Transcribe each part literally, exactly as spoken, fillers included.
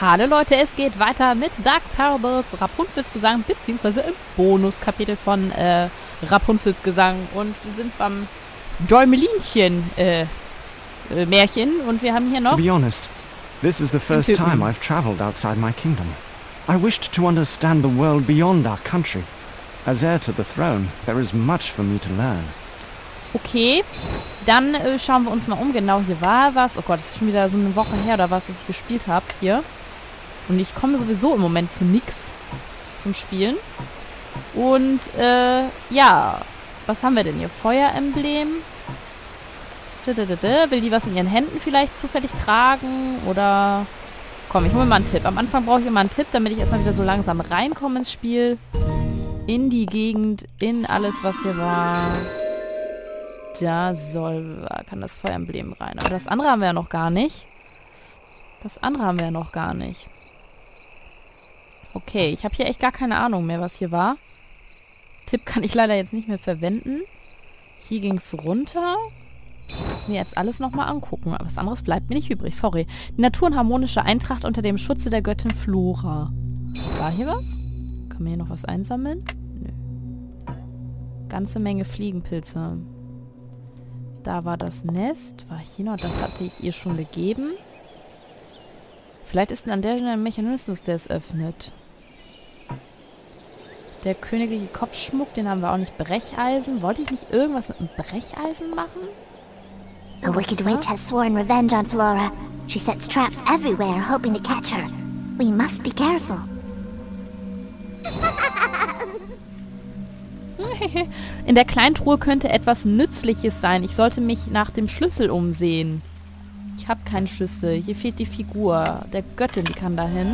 Hallo Leute, es geht weiter mit Dark Parables, Rapunzels Gesang, beziehungsweise im Bonuskapitel von äh, Rapunzels Gesang. Und wir sind beim Däumelinchen äh, äh, Märchen und wir haben hier noch... To be honest, this is the first time I've traveled outside my kingdom. I wished to understand the world beyond our country. As heir to the throne, there is much for me to learn. Okay, dann äh, schauen wir uns mal um. Genau, hier war was. Oh Gott, das ist schon wieder so eine Woche her oder was, dass ich gespielt habe hier. Und ich komme sowieso im Moment zu nix zum Spielen. Und, äh, ja. Was haben wir denn hier? Feueremblem. Will die was in ihren Händen vielleicht zufällig tragen? Oder... Komm, ich hole mir mal einen Tipp. Am Anfang brauche ich immer einen Tipp, damit ich erstmal wieder so langsam reinkomme ins Spiel. In die Gegend, in alles, was hier war. Da soll... Da kann das Feueremblem rein. Aber das andere haben wir ja noch gar nicht. Das andere haben wir ja noch gar nicht. Okay, ich habe hier echt gar keine Ahnung mehr, was hier war. Tipp kann ich leider jetzt nicht mehr verwenden. Hier ging es runter. Ich muss mir jetzt alles nochmal angucken. Aber was anderes bleibt mir nicht übrig. Sorry. Die Natur- und harmonische Eintracht unter dem Schutze der Göttin Flora. War hier was? Kann man hier noch was einsammeln? Nö. Ganze Menge Fliegenpilze. Da war das Nest. War hier noch? Das hatte ich ihr schon gegeben. Vielleicht ist an der Stelle ein Mechanismus, der es öffnet. Der königliche Kopfschmuck, den haben wir auch nicht. Brecheisen. Wollte ich nicht irgendwas mit einem Brecheisen machen? A wicked witch has sworn revenge on Flora. She sets traps everywhere, hoping to catch her. We must be careful. In der Kleintruhe könnte etwas Nützliches sein. Ich sollte mich nach dem Schlüssel umsehen. Ich habe keinen Schlüssel. Hier fehlt die Figur. Der Göttin, die kann da hin.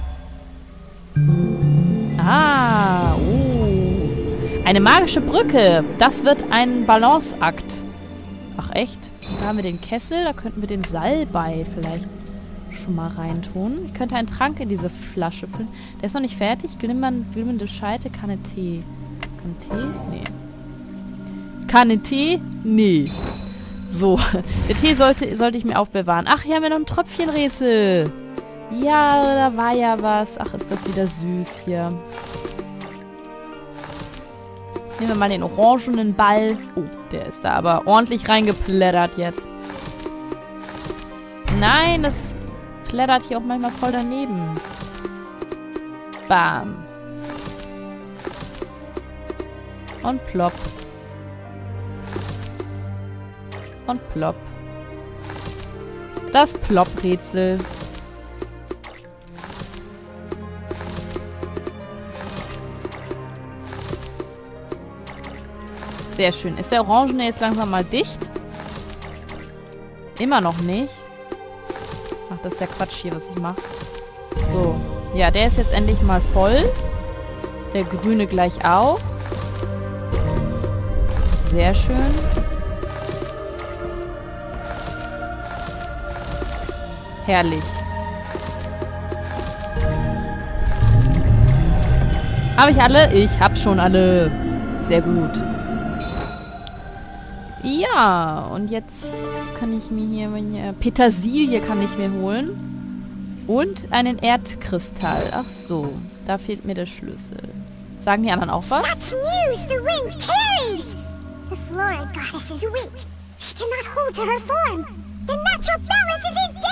Ah, oh. Eine magische Brücke. Das wird ein Balanceakt. Ach, echt? Da haben wir den Kessel. Da könnten wir den Salbei vielleicht schon mal reintun. Ich könnte einen Trank in diese Flasche füllen. Der ist noch nicht fertig. Glimmern, glimmende Scheite, Kanne Tee. Kanne Tee? Nee. Kanne Tee? Nee. So. Der Tee sollte, sollte ich mir aufbewahren. Ach, hier haben wir noch ein Tröpfchenrätsel. Ja, da war ja was. Ach, ist das wieder süß hier. Nehmen wir mal den orangenen Ball. Oh, der ist da aber ordentlich reingeplättert jetzt. Nein, das plättert hier auch manchmal voll daneben. Bam. Und plopp. Und plopp. Das Plopp-Rätsel. Sehr schön. Ist der Orangene jetzt langsam mal dicht? Immer noch nicht. Ach, das ist der Quatsch hier, was ich mache. So. Ja, der ist jetzt endlich mal voll. Der Grüne gleich auch. Sehr schön. Herrlich. Habe ich alle? Ich habe schon alle. Sehr gut. Ja, und jetzt kann ich mir hier... Petersilie kann ich mir holen. Und einen Erdkristall. Ach so, da fehlt mir der Schlüssel. Sagen die anderen auch was? Such news the wind carries! The Flora goddess is weak. She cannot hold to her form. The natural balance is in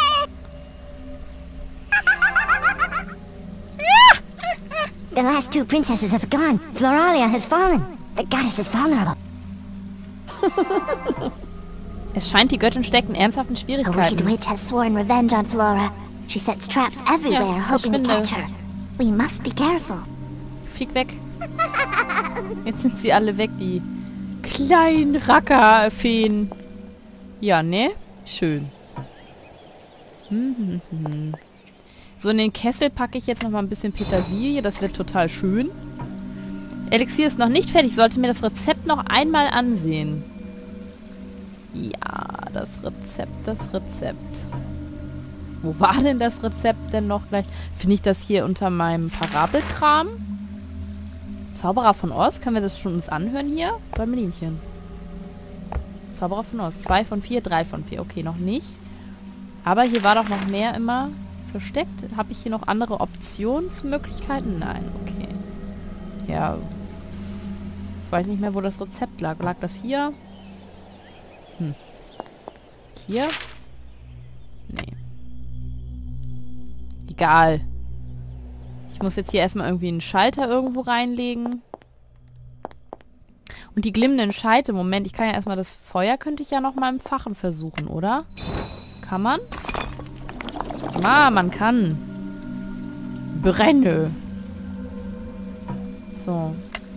danger! The last two princesses have gone. Floralia has fallen. The goddess is vulnerable. Es scheint, die Göttin steckt in ernsthaften A Schwierigkeiten. wicked witch has sworn revenge on Flora. She sets traps everywhere, Ja, hoping to verschwinde. catch her. We must be careful. Flieg weg. Jetzt sind sie alle weg, die kleinen Rackerfeen. Ja, ne? Schön. Hm, hm, hm. So, in den Kessel packe ich jetzt noch mal ein bisschen Petersilie. Das wird total schön. Elixier ist noch nicht fertig. Ich sollte mir das Rezept noch einmal ansehen. Ja, das Rezept, das Rezept. Wo war denn das Rezept denn noch gleich? Finde ich das hier unter meinem Parabelkram? Zauberer von Oz? Können wir das schon uns anhören hier? Beim Linchen. Zauberer von Oz. Zwei von vier, drei von vier. Okay, noch nicht. Aber hier war doch noch mehr immer. versteckt? Habe ich hier noch andere Optionsmöglichkeiten? Nein, okay. Ja. Ich weiß nicht mehr, wo das Rezept lag. Lag das hier? Hm. Hier? Nee. Egal. Ich muss jetzt hier erstmal irgendwie einen Schalter irgendwo reinlegen. Und die glimmenden Scheite, Moment, ich kann ja erstmal das Feuer, könnte ich ja noch mal im Fachen versuchen, oder? Kann man? Ah, man kann. Brenne. So.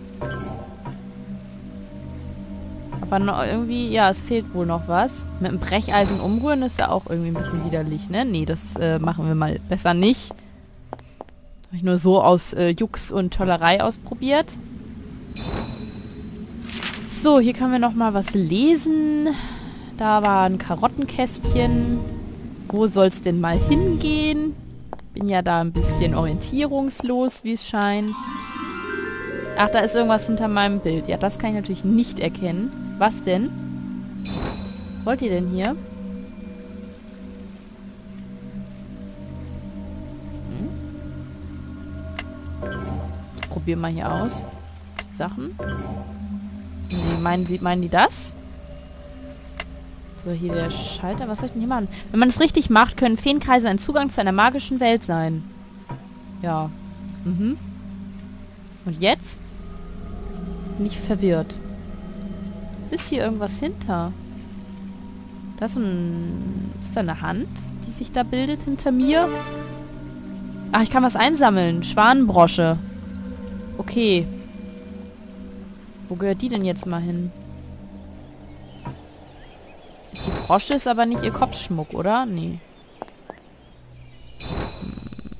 Aber noch irgendwie, ja, es fehlt wohl noch was. Mit dem Brecheisen umrühren ist ja auch irgendwie ein bisschen widerlich, ne? Nee, das äh, machen wir mal besser nicht. Habe ich nur so aus äh, Jux und Tollerei ausprobiert. So, hier können wir noch mal was lesen. Da war ein Karottenkästchen. Wo soll es denn mal hingehen? Bin ja da ein bisschen orientierungslos, wie es scheint. Ach, da ist irgendwas hinter meinem Bild. Ja, das kann ich natürlich nicht erkennen. Was denn? Wollt ihr denn hier? Hm? Ich probiere mal hier aus. Die Sachen. Nee, meinen, Sie, meinen die das? So, hier der Schalter. Was soll ich denn hier machen? Wenn man es richtig macht, können Feenkreise ein Zugang zu einer magischen Welt sein. Ja. Mhm. Und jetzt? Bin ich verwirrt. Ist hier irgendwas hinter? Da ist ein... Ist da eine Hand, die sich da bildet hinter mir? Ach, ich kann was einsammeln. Schwanenbrosche. Okay. Wo gehört die denn jetzt mal hin? Die Brosche ist aber nicht ihr Kopfschmuck, oder? Nee. Hm.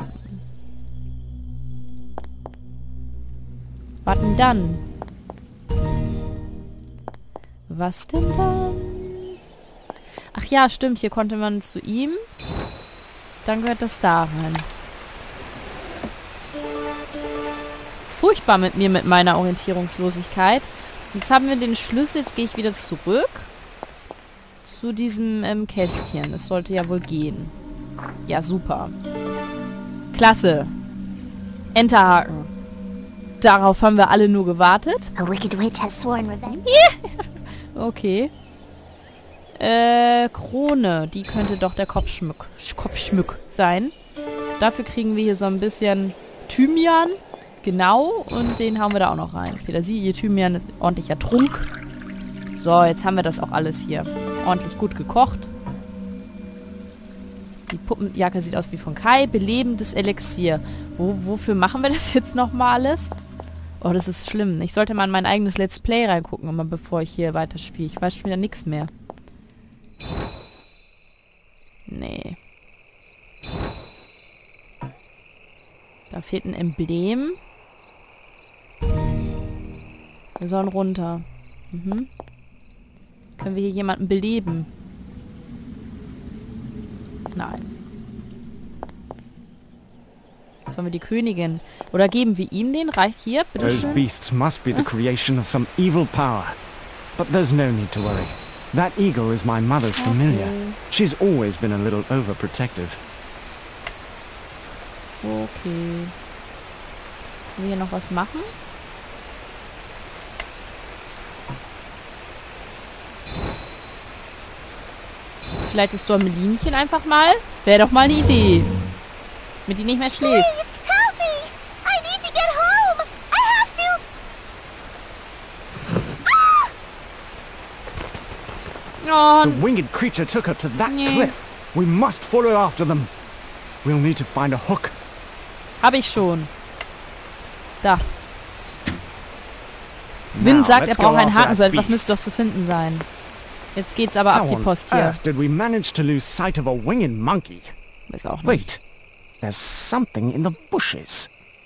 Was denn dann? Was denn dann? Ach ja, stimmt. Hier konnte man zu ihm. Dann gehört das da rein. Ist furchtbar mit mir, mit meiner Orientierungslosigkeit. Jetzt haben wir den Schlüssel. Jetzt gehe ich wieder zurück. Zu diesem ähm, Kästchen. Das sollte ja wohl gehen. Ja, super. Klasse. Enterhaken. Darauf haben wir alle nur gewartet. A wicked witch has sworn revenge. Okay. Äh, Krone. Die könnte doch der Kopfschmuck, Kopfschmuck sein. Dafür kriegen wir hier so ein bisschen Thymian. Genau. Und den hauen wir da auch noch rein. Petersilie, Thymian, ordentlicher Trunk. So, jetzt haben wir das auch alles hier. Ordentlich gut gekocht. Die Puppenjacke sieht aus wie von Kai. Belebendes Elixier. Wo, wofür machen wir das jetzt nochmal alles? Oh, das ist schlimm. Ich sollte mal in mein eigenes Let's Play reingucken, immer bevor ich hier weiterspiele. Ich weiß schon wieder nichts mehr. Nee. Da fehlt ein Emblem. Wir sollen runter. Mhm. Können wir hier jemanden beleben? Nein. Sollen wir die Königin? Oder geben wir ihm den? Reicht hier? Bitte Those schön. beasts must be the creation of some evil power. But there's no need to worry. That eagle is my mother's familiar. Okay. She's always been a little overprotective. Okay. Können wir hier noch was machen? Vielleicht ist Dormelinchen einfach mal. Wäre doch mal eine Idee. Mit die nicht mehr schläft. Please, help me! I need to get home! I have to... Ah! Oh, The winged creature took her to that Nee. cliff. We must follow after them. We'll need to find a hook. habe ich schon. Da. Win Now, sagt, er let's go braucht einen after Haken. that So etwas beast. müsste doch zu finden sein. Jetzt geht's aber ab How die on Post hier. earth did we manage to lose sight of a winged monkey? Weiß auch nicht. Wait, there's something in the bushes.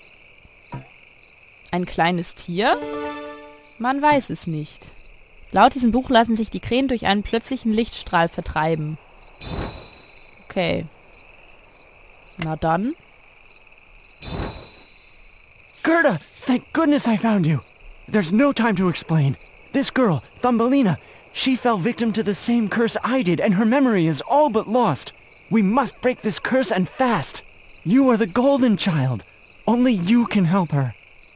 Ein kleines Tier? Man weiß es nicht. Laut diesem Buch lassen sich die Krähen durch einen plötzlichen Lichtstrahl vertreiben. Okay. Na dann. Gerda, thank goodness I found you. There's no time to explain. This girl, Thumbelina, she fell victim to the same curse I did, and her memory is all but lost. We must break this curse and fast. You are the Golden Child. Only you can help her.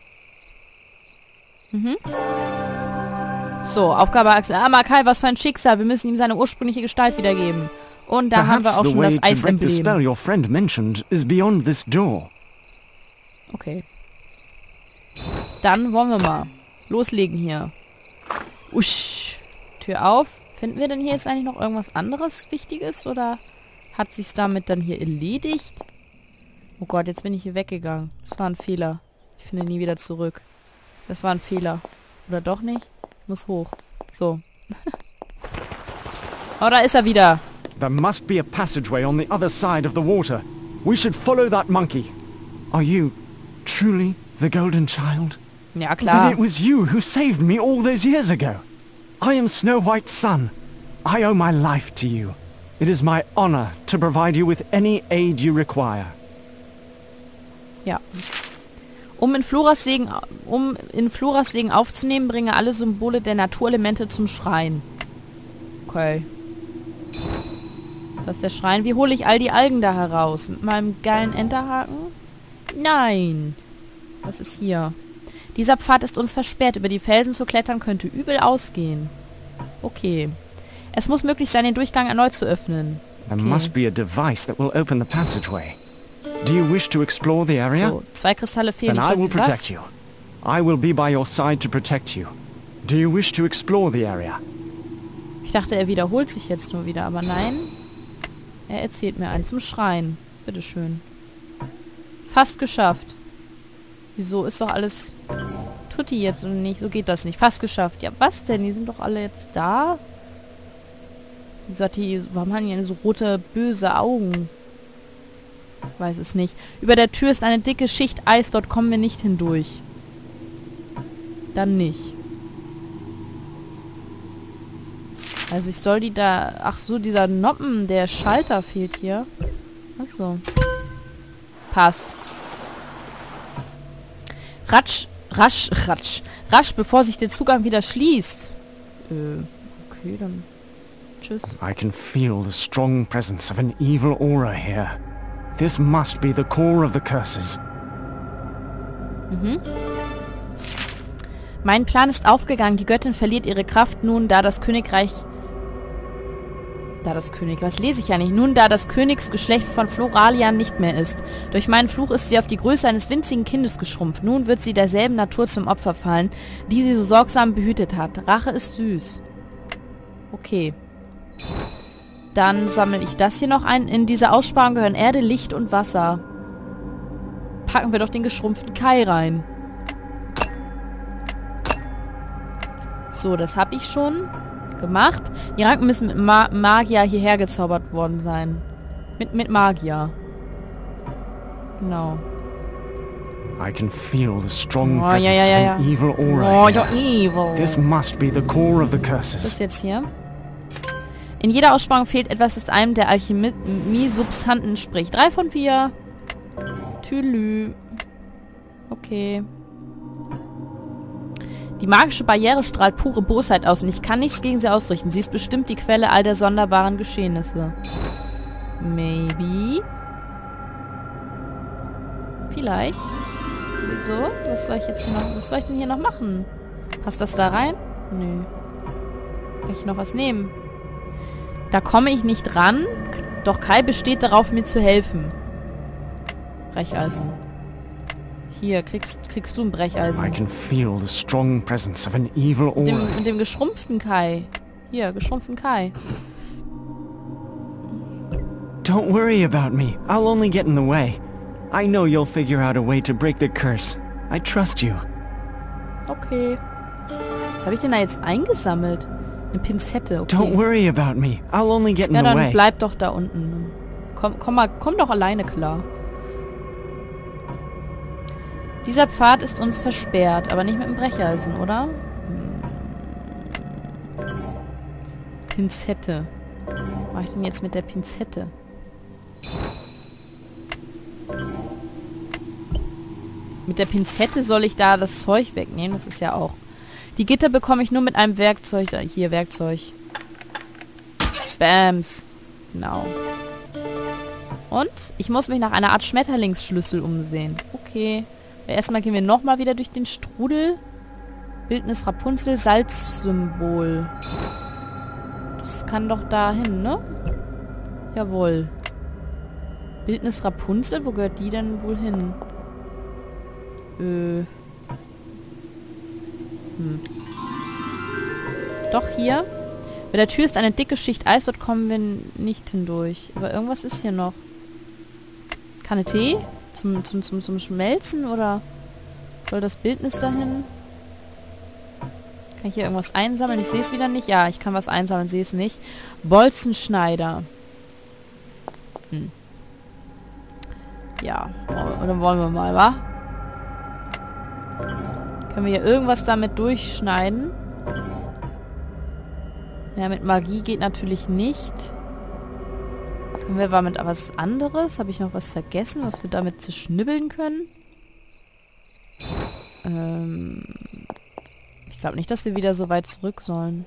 Mhm. So, Aufgabe Axel. Ah, Makai, was für ein Schicksal. Wir müssen ihm seine ursprüngliche Gestalt wiedergeben. Und da haben wir auch schon das Eisemblem. Your friend mentioned is beyond this door. Okay. Dann wollen wir mal loslegen hier. Usch. Tür auf. Finden wir denn hier jetzt eigentlich noch irgendwas anderes Wichtiges? Oder hat sich's damit dann hier erledigt? Oh Gott, jetzt bin ich hier weggegangen. Das war ein Fehler. Ich finde nie wieder zurück. Das war ein Fehler. Oder doch nicht? Ich muss hoch. So. Oh, da ist er wieder. There must be a passageway on the other side of the water. We should follow that monkey. Are you truly the Golden Child? Ja, klar. Then it was you who saved me all those years ago. I am Snow White's son. I owe my life to you. It is my honor to provide you with any aid you require. Ja. Um in Floras Segen, um in Floras Segen aufzunehmen, bringe alle Symbole der Naturelemente zum Schrein. Okay. Das ist der Schrein. Wie hole ich all die Algen da heraus? Mit meinem geilen Enterhaken? Nein. Was ist hier? Dieser Pfad ist uns versperrt. Über die Felsen zu klettern könnte übel ausgehen. Okay. Es muss möglich sein, den Durchgang erneut zu öffnen. Okay. There must be a device that will open the passageway. Do you wish to explore the area? So, zwei Kristalle fehlen. Then I will protect you. I will be by your side to protect you. Do you wish to explore the area? Ich dachte, er wiederholt sich jetzt nur wieder, aber nein. Er erzählt mir einen zum Schrein. Bitteschön. Fast geschafft. Wieso ist doch alles tutti jetzt und nicht? So geht das nicht. Fast geschafft. Ja, was denn? Die sind doch alle jetzt da? Wieso hat die... Warum haben die so rote, böse Augen? Ich weiß es nicht. Über der Tür ist eine dicke Schicht Eis. Dort kommen wir nicht hindurch. Dann nicht. Also ich soll die da... Ach so, dieser Noppen, der Schalter fehlt hier. Ach so. Passt. Ratsch, rasch, ratsch. Rasch, bevor sich der Zugang wieder schließt. Äh, okay, dann... Tschüss. I can feel the strong presence of an evil aura here. This must be the core of the curses. Mhm. Mein Plan ist aufgegangen. Die Göttin verliert ihre Kraft nun, da das Königreich... Da das König... Was lese ich ja nicht? Nun, da das Königsgeschlecht von Floralian nicht mehr ist. Durch meinen Fluch ist sie auf die Größe eines winzigen Kindes geschrumpft. Nun wird sie derselben Natur zum Opfer fallen, die sie so sorgsam behütet hat. Rache ist süß. Okay. Dann sammle ich das hier noch ein. In diese Aussparung gehören Erde, Licht und Wasser. Packen wir doch den geschrumpften Kai rein. So, das habe ich schon gemacht. Die Ranken müssen mit Ma Magier hierher gezaubert worden sein. Mit, mit Magier. Genau. I can feel the strong Oh, presence ja, ja, ja, ja. of an evil aura Oh, here. ja, evil. This must be the core of the Was ist curses. jetzt hier? In jeder Aussparung fehlt etwas, das einem der Alchemie-Substanten entspricht. Drei von vier. Tülü. Okay. Die magische Barriere strahlt pure Bosheit aus und ich kann nichts gegen sie ausrichten. Sie ist bestimmt die Quelle all der sonderbaren Geschehnisse. Maybe. Vielleicht. Wieso? Was soll ich jetzt hier noch... Was soll ich denn hier noch machen? Passt das da rein? Nö. Kann ich noch was nehmen? Da komme ich nicht ran. Doch Kai besteht darauf, mir zu helfen. Brecheisen. Hier, kriegst, kriegst du ein Brecheisen. I can feel the strong presence of an evil Mit dem, aura. mit dem geschrumpften Kai. Hier, geschrumpften Kai. Don't worry about me. I'll only get in the way. I know you'll figure out a way to break the curse. I trust you. Okay. Was habe ich denn da jetzt eingesammelt? Eine Pinzette, okay. Don't worry about me. I'll only get in Ja, the dann way. bleib doch da unten. Komm, komm mal, komm doch alleine klar. Dieser Pfad ist uns versperrt, aber nicht mit dem Brecheisen, oder? Hm. Pinzette. Was mache ich denn jetzt mit der Pinzette? Mit der Pinzette soll ich da das Zeug wegnehmen, das ist ja auch... Die Gitter bekomme ich nur mit einem Werkzeug. Hier, Werkzeug. Bams. Genau. Und ich muss mich nach einer Art Schmetterlingsschlüssel umsehen. Okay. Erstmal gehen wir nochmal wieder durch den Strudel. Bildnis Rapunzel, Salzsymbol. Das kann doch dahin, ne? Jawohl. Bildnis Rapunzel, wo gehört die denn wohl hin? Äh. Hm. Doch hier. Bei der Tür ist eine dicke Schicht Eis, dort kommen wir nicht hindurch. Aber irgendwas ist hier noch. Kanne Tee? Zum, zum, zum, zum Schmelzen oder soll das Bildnis dahin? Kann ich hier irgendwas einsammeln? Ich sehe es wieder nicht. Ja, ich kann was einsammeln, sehe es nicht. Bolzenschneider. Hm. Ja, oder wollen wir mal, wa? Können wir hier irgendwas damit durchschneiden? Ja, mit Magie geht natürlich nicht. Können wir aber mit was anderes? Habe ich noch was vergessen, was wir damit zerschnibbeln können? Ähm, ich glaube nicht, dass wir wieder so weit zurück sollen.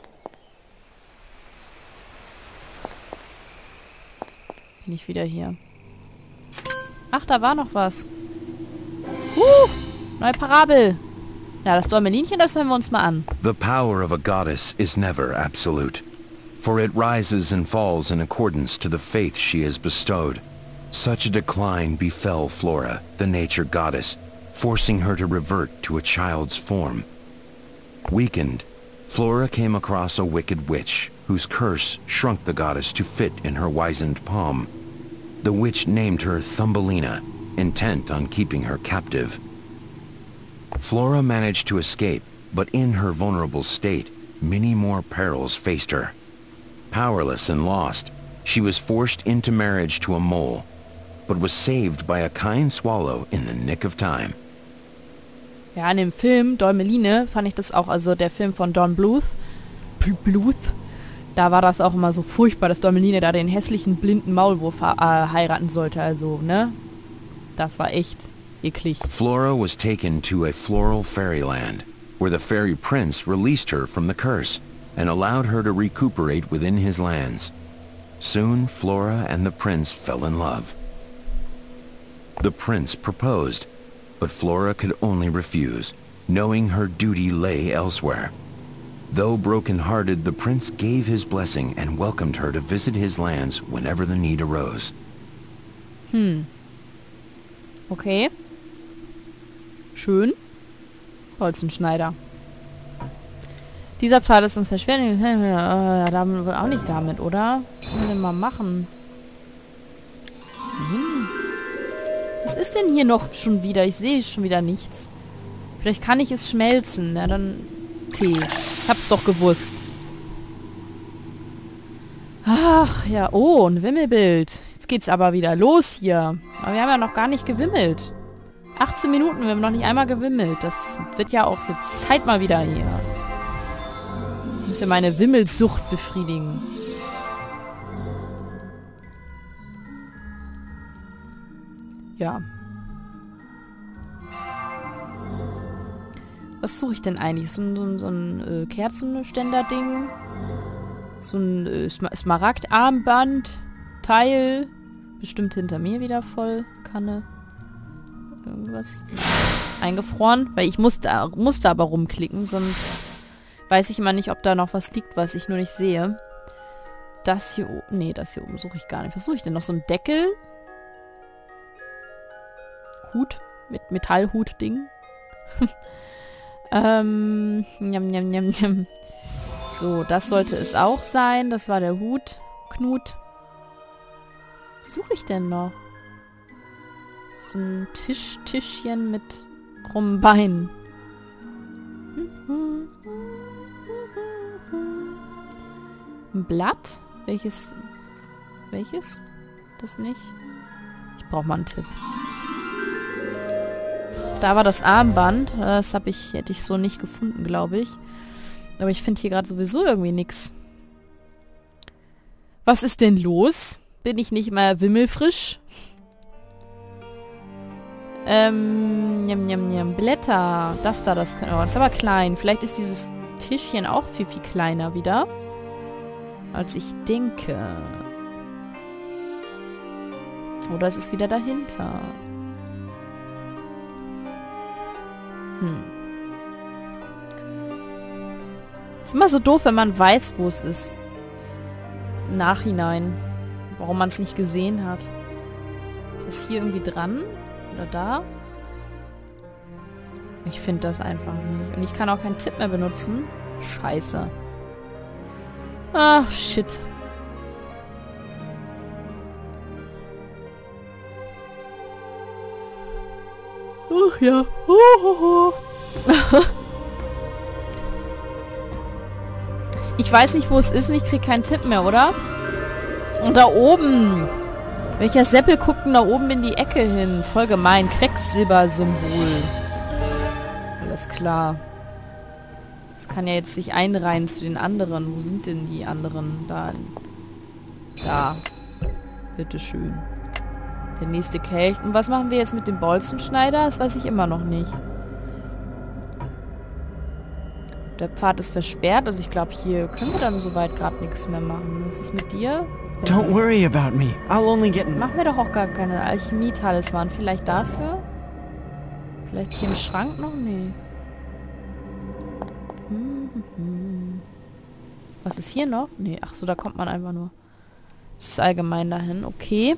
Bin ich wieder hier. Ach, da war noch was. Uh, neue Parabel. Ja, das Däumelinchen, das hören wir uns mal an. The power of a goddess is never absolute, for it rises and falls in accordance to the faith she has bestowed. Such a decline befell Flora, the nature goddess, forcing her to revert to a child's form. Weakened, Flora came across a wicked witch, whose curse shrunk the goddess to fit in her wizened palm. The witch named her Thumbelina, intent on keeping her captive. Flora managed to escape, but in her vulnerable state, many more perils faced her. Powerless and lost, she was forced into marriage to a mole, but was saved by a kind swallow in the nick of time. Ja, in dem Film Däumeline fand ich das auch, also der Film von Don Bluth, Bluth, da war das auch immer so furchtbar, dass Däumeline da den hässlichen blinden Maulwurf äh, heiraten sollte, also, ne? Das war echt eklig. Flora was taken to a floral fairyland, where the fairy prince released her from the curse and allowed her to recuperate within his lands. Soon, Flora and the prince fell in love. The prince proposed, but Flora could only refuse, knowing her duty lay elsewhere. Though broken-hearted, the prince gave his blessing and welcomed her to visit his lands whenever the need arose. Hm. Okay. Schön. Bolzenschneider. Dieser Pfad ist uns verschwunden. Ja, damit wohl auch nicht damit, oder? Was können wir denn mal machen? Hm. Was ist denn hier noch schon wieder? Ich sehe schon wieder nichts. Vielleicht kann ich es schmelzen. Ja, dann Tee. Ich hab's doch gewusst. Ach, ja. Oh, ein Wimmelbild. Jetzt geht's aber wieder los hier. Aber wir haben ja noch gar nicht gewimmelt. achtzehn Minuten, wir haben noch nicht einmal gewimmelt. Das wird ja auch jetzt Zeit mal wieder hier. Ich muss ja meine Wimmelsucht befriedigen. Ja. Was suche ich denn eigentlich? So ein, so ein, so ein äh, Kerzenständer-Ding? So ein äh, Smaragdarmband? Teil? Bestimmt hinter mir wieder voll. Kanne. Irgendwas. Eingefroren. Weil ich musste, musste aber rumklicken, sonst weiß ich immer nicht, ob da noch was liegt, was ich nur nicht sehe. Das hier oben. Nee, das hier oben suche ich gar nicht. Was suche ich denn? Noch so ein Deckel? Hut? Mit Metallhut-Ding? ähm. Njam, njam, njam, njam. So, das sollte es auch sein. Das war der Hut. Knut. Was suche ich denn noch? So ein Tisch, Tischchen mit krummen Beinen. Ein Blatt? Welches? Welches? Das nicht? Ich brauche mal einen Tipp. Da war das Armband. Das habe ich, hätte ich so nicht gefunden, glaube ich. Aber ich finde hier gerade sowieso irgendwie nichts. Was ist denn los? Bin ich nicht mal wimmelfrisch? Ähm, njam, njam, njam. Blätter. Das da, das könnte... Oh, das ist aber klein. Vielleicht ist dieses Tischchen auch viel, viel kleiner wieder. Als ich denke. Oder es ist wieder dahinter. Hm. Ist immer so doof, wenn man weiß, wo es ist. Im Nachhinein. Warum man es nicht gesehen hat. Ist es hier irgendwie dran? Oder da? Ich finde das einfach nicht. Und ich kann auch keinen Tipp mehr benutzen. Scheiße. Ach, shit. Ach ja. Hohoho. Ich weiß nicht, wo es ist und ich kriege keinen Tipp mehr, oder? Und da oben. Welcher Seppel guckt denn da oben in die Ecke hin? Voll gemein. Quecksilber-Symbol. Alles klar. Das kann ja jetzt sich einreihen zu den anderen. Wo sind denn die anderen? Da. Da. Bitteschön. Der nächste Kelch. Und was machen wir jetzt mit dem Bolzenschneider? Das weiß ich immer noch nicht. Der Pfad ist versperrt. Also ich glaube, hier können wir dann soweit gerade nichts mehr machen. Was ist mit dir? Don't worry about me. I'll only get... Machen wir doch auch gar keine Alchemie-Talisman. Vielleicht dafür? Vielleicht hier im Schrank noch? Nee. Hm, hm, hm. Was ist hier noch? Nee, ach so, da kommt man einfach nur. Das ist allgemein dahin. Okay.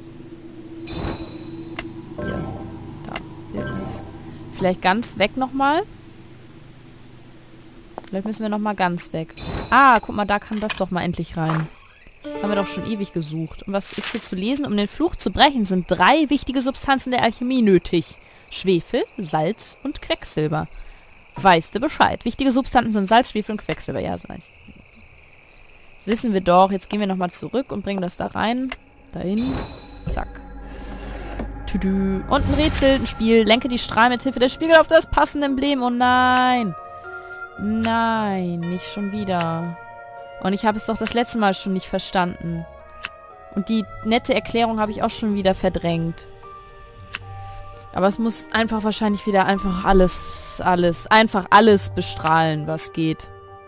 Hier. Da. Wildnis. Vielleicht ganz weg nochmal. Vielleicht müssen wir nochmal ganz weg. Ah, guck mal, da kann das doch mal endlich rein. Das haben wir doch schon ewig gesucht. Und was ist hier zu lesen? Um den Fluch zu brechen, sind drei wichtige Substanzen der Alchemie nötig. Schwefel, Salz und Quecksilber. Weißt du Bescheid? Wichtige Substanzen sind Salz, Schwefel und Quecksilber. Ja, so weiß ich. Das wissen wir doch. Jetzt gehen wir nochmal zurück und bringen das da rein. Dahin. Zack. Tüdü. Und ein Rätsel, ein Spiel. Lenke die Strahlen mit Hilfe des Spiegels auf das passende Emblem. Oh nein. Nein, nicht schon wieder. Und ich habe es doch das letzte Mal schon nicht verstanden. Und die nette Erklärung habe ich auch schon wieder verdrängt. Aber es muss einfach wahrscheinlich wieder einfach alles, alles, einfach alles bestrahlen, was geht.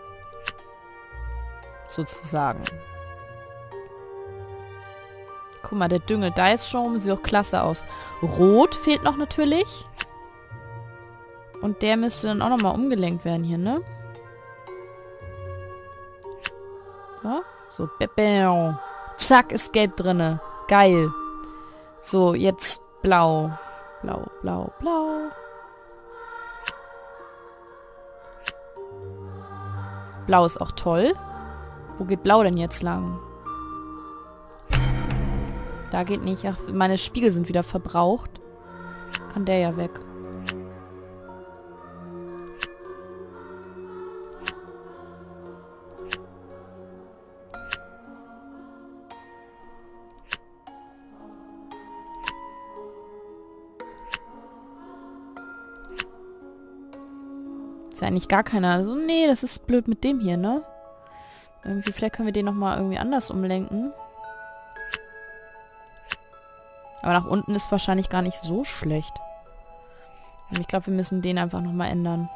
Sozusagen. Guck mal, der Düngel da ist schon, sieht doch klasse aus. Rot fehlt noch natürlich. Und der müsste dann auch nochmal umgelenkt werden hier, ne? So, so, bäm. Zack, ist gelb drinne. Geil. So, jetzt blau. Blau, blau, blau. Blau ist auch toll. Wo geht blau denn jetzt lang? Da geht nicht. Ach, meine Spiegel sind wieder verbraucht. Kann der ja weg. Ist ja eigentlich gar keiner. Also, nee, das ist blöd mit dem hier, ne? Irgendwie, vielleicht können wir den nochmal irgendwie anders umlenken. Aber nach unten ist wahrscheinlich gar nicht so schlecht. Und ich glaube, wir müssen den einfach nochmal ändern.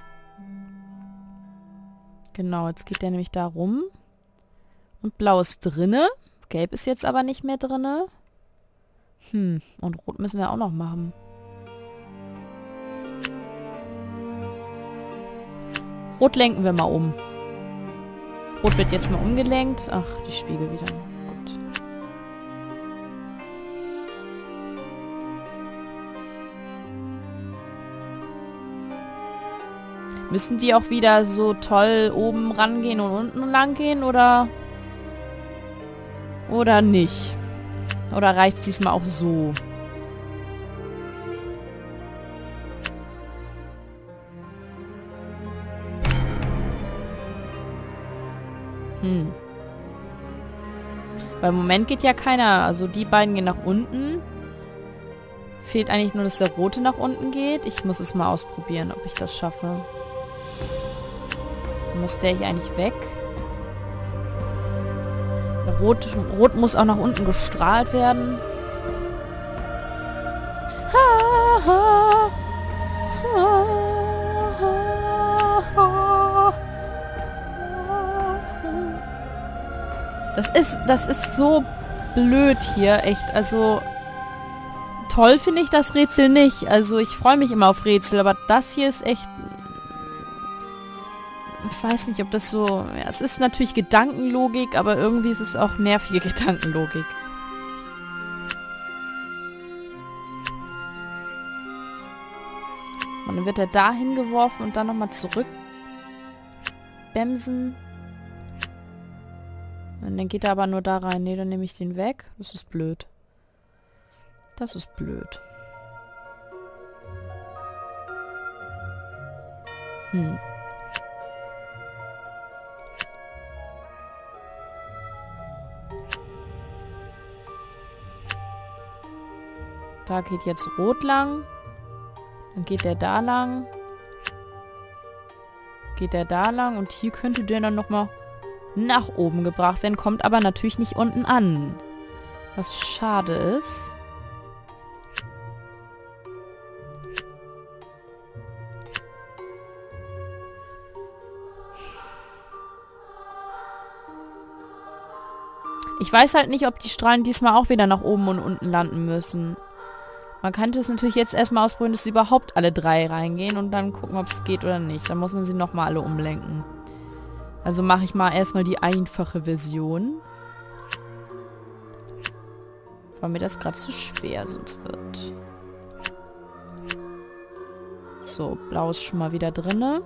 Genau, jetzt geht der nämlich da rum. Und blau ist drinne. Gelb ist jetzt aber nicht mehr drinne. Hm, und rot müssen wir auch noch machen. Rot lenken wir mal um. Rot wird jetzt mal umgelenkt. Ach, die Spiegel wieder. Gut. Müssen die auch wieder so toll oben rangehen und unten lang gehen, oder? Oder nicht? Oder reicht es diesmal auch so? Hm. Weil im Moment geht ja keiner. Also die beiden gehen nach unten. Fehlt eigentlich nur, dass der rote nach unten geht. Ich muss es mal ausprobieren, ob ich das schaffe. Muss der hier eigentlich weg? Rot, Rot muss auch nach unten gestrahlt werden. Ha, ha, ha, ha, ha. Das ist, das ist so blöd hier, echt. Also, toll finde ich das Rätsel nicht. Also ich freue mich immer auf Rätsel, aber das hier ist echt... Ich weiß nicht, ob das so... Ja, es ist natürlich Gedankenlogik, aber irgendwie ist es auch nervige Gedankenlogik. Und dann wird er da hingeworfen und dann nochmal zurück bremsen. Und dann geht er aber nur da rein. Ne, dann nehme ich den weg. Das ist blöd. Das ist blöd. Hm. Da geht jetzt rot lang. Dann geht der da lang. Geht der da lang. Und hier könnte der dann nochmal nach oben gebracht werden. Kommt aber natürlich nicht unten an. Was schade ist. Ich weiß halt nicht, ob die Strahlen diesmal auch wieder nach oben und unten landen müssen. Man könnte es natürlich jetzt erstmal ausprobieren, dass sie überhaupt alle drei reingehen und dann gucken, ob es geht oder nicht. Dann muss man sie nochmal alle umlenken. Also mache ich mal erstmal die einfache Version. Weil mir das gerade zu schwer sonst wird. So, blau ist schon mal wieder drinne.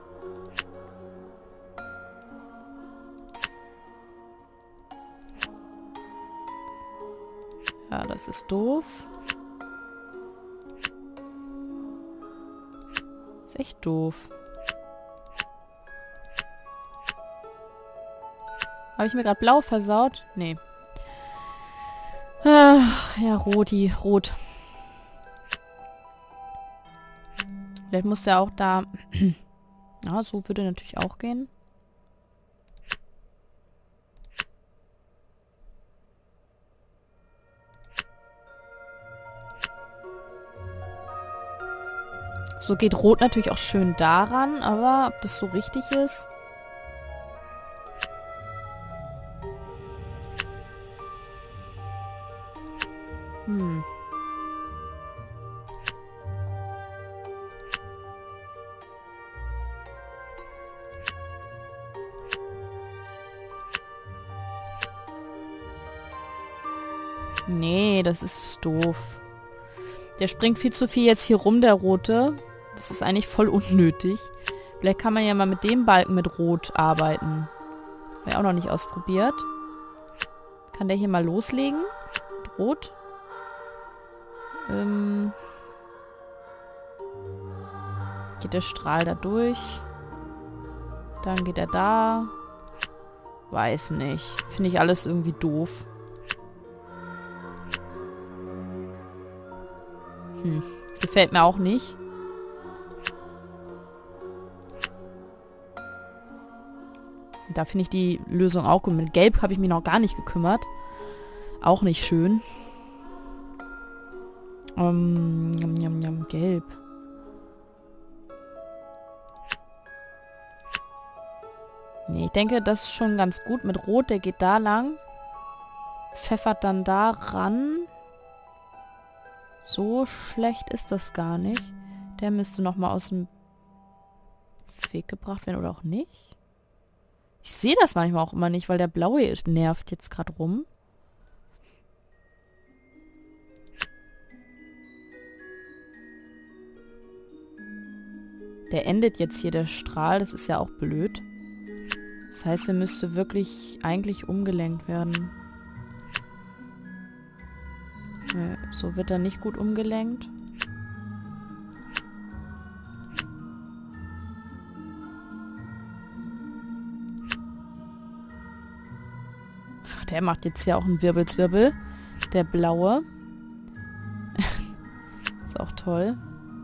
Ja, das ist doof. Ist echt doof. Habe ich mir gerade blau versaut? Nee. Ah, ja, Roti, rot. Vielleicht muss der auch da... Ja, so würde natürlich auch gehen. So geht Rot natürlich auch schön daran, aber ob das so richtig ist... Hm. Nee, das ist doof. Der springt viel zu viel jetzt hier rum, der Rote. Das ist eigentlich voll unnötig. Vielleicht kann man ja mal mit dem Balken mit Rot arbeiten. Habe ich auch noch nicht ausprobiert. Kann der hier mal loslegen? Mit Rot. Ähm geht der Strahl da durch. Dann geht er da. Weiß nicht. Finde ich alles irgendwie doof. Hm. Gefällt mir auch nicht. Da finde ich die Lösung auch gut. Mit Gelb habe ich mich noch gar nicht gekümmert. Auch nicht schön. Ähm, jam, jam, jam, Gelb. Nee, ich denke, das ist schon ganz gut. Mit Rot, der geht da lang. Pfeffert dann da ran. So schlecht ist das gar nicht. Der müsste nochmal aus dem Weg gebracht werden oder auch nicht. Ich sehe das manchmal auch immer nicht, weil der Blaue ist, nervt jetzt gerade rum. Der endet jetzt hier, der Strahl. Das ist ja auch blöd. Das heißt, er müsste wirklich eigentlich umgelenkt werden. Nee, so wird er nicht gut umgelenkt. Der macht jetzt ja auch einen Wirbelzwirbel. Der Blaue. Ist auch toll.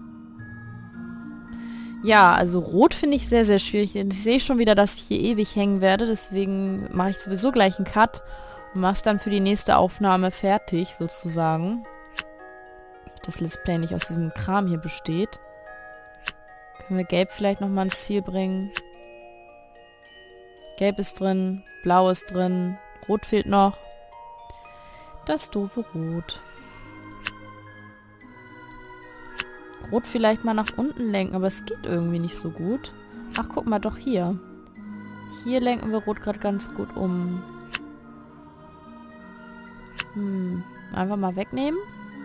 Ja, also Rot finde ich sehr, sehr schwierig. Ich sehe schon wieder, dass ich hier ewig hängen werde. Deswegen mache ich sowieso gleich einen Cut. Und mache es dann für die nächste Aufnahme fertig, sozusagen. Das Let's Play nicht aus diesem Kram hier besteht. Können wir Gelb vielleicht nochmal ins Ziel bringen? Gelb ist drin. Blau ist drin. Rot fehlt noch. Das doofe Rot. Rot vielleicht mal nach unten lenken, aber es geht irgendwie nicht so gut. Ach, guck mal, doch hier. Hier lenken wir Rot gerade ganz gut um. Hm, einfach mal wegnehmen.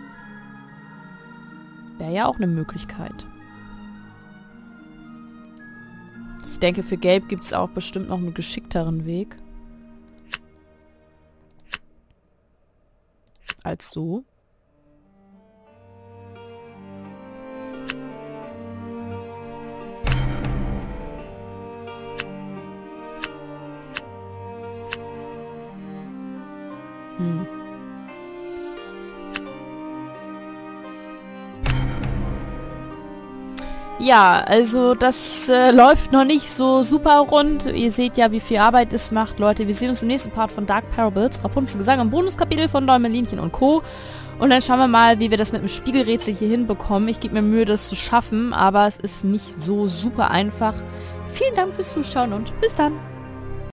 Wäre ja auch eine Möglichkeit. Ich denke, für Gelb gibt es auch bestimmt noch einen geschickteren Weg. Als so. Hm. Ja, also das äh, läuft noch nicht so super rund. Ihr seht ja, wie viel Arbeit es macht. Leute, wir sehen uns im nächsten Part von Dark Parables, Rapunzel Gesang im Bonuskapitel von Däumelinchen und Co. Und dann schauen wir mal, wie wir das mit dem Spiegelrätsel hier hinbekommen. Ich gebe mir Mühe, das zu schaffen, aber es ist nicht so super einfach. Vielen Dank fürs Zuschauen und bis dann.